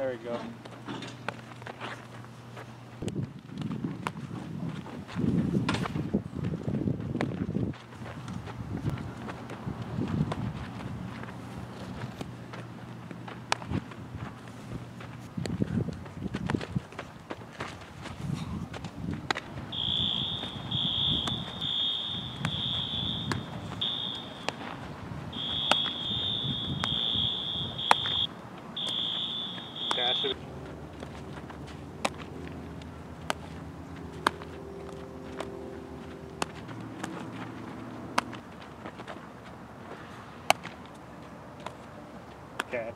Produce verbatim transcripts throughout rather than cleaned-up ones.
There we go. Dash it. Okay.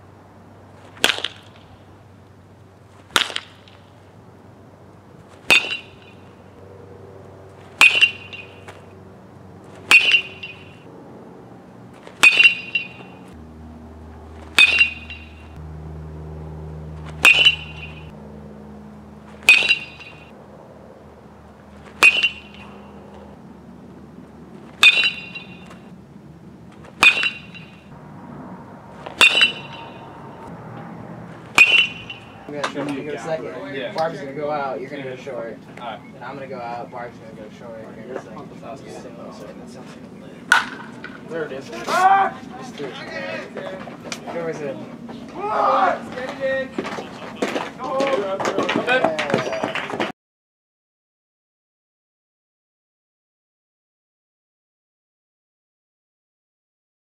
I'm gonna show you go second. Yeah. Barb's gonna go out, you're gonna go short. Alright. Then I'm gonna go out, Barb's gonna go short, you're gonna go second. There it is. Just do it. There was it.